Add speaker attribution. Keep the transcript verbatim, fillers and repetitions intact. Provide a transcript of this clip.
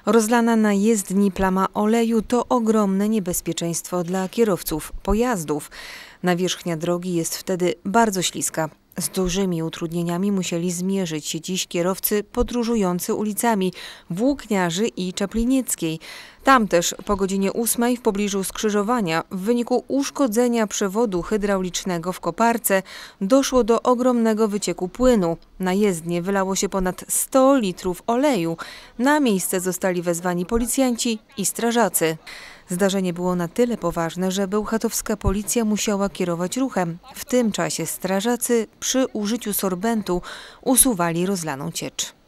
Speaker 1: Rozlana na jezdni plama oleju to ogromne niebezpieczeństwo dla kierowców pojazdów. Nawierzchnia drogi jest wtedy bardzo śliska. Z dużymi utrudnieniami musieli zmierzyć się dziś kierowcy podróżujący ulicami Włókniarzy i Czaplinieckiej. Tam też po godzinie ósmej w pobliżu skrzyżowania w wyniku uszkodzenia przewodu hydraulicznego w koparce doszło do ogromnego wycieku płynu. Na jezdnię wylało się ponad sto litrów oleju. Na miejsce zostali wezwani policjanci i strażacy. Zdarzenie było na tyle poważne, że bełchatowska policja musiała kierować ruchem. W tym czasie strażacy przy użyciu sorbentu usuwali rozlaną ciecz.